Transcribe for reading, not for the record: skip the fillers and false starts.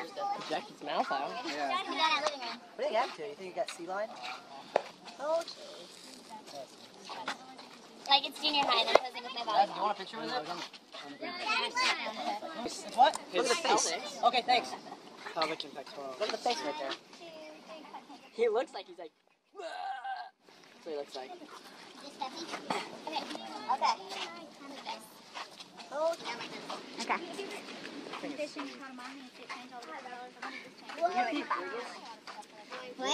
Jack his mouth out. Yeah. What do you have to? You think you got sea lion? Oh, like it's junior high and I'm posing with my volleyball. Do you want a picture with it? What? Look at the face. Okay, thanks. Pelvic and pectoral. Look at the face right there. He looks like he's like. That's what he looks like. Okay. Okay. Oh, okay. What?